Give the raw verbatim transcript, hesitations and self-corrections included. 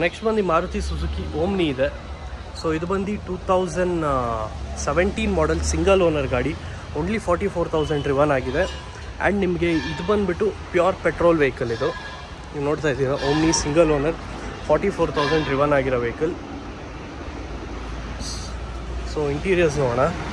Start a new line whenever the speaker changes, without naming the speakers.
Next ಬಂದು Maruti Suzuki Omni ಇದೆ. So ಇದು ಬಂದು two thousand seventeen model single owner ಗಾಡಿ. Only forty four thousand driven ಆಗಿದೆ. ಆ್ಯಂಡ್ ನಿಮಗೆ ಇದು ಬಂದುಬಿಟ್ಟು ಪ್ಯೂರ್ ಪೆಟ್ರೋಲ್ ವೆಹಿಕಲ್. ಇದು ನೀವು ನೋಡ್ತಾ ಇದ್ದೀರಾ, Omni single owner, forty four thousand driven ಆಗಿರೋ ವೆಹಿಕಲ್. ಸೊ ಇಂಟೀರಿಯರ್ಸ್ ನೋಡೋಣ.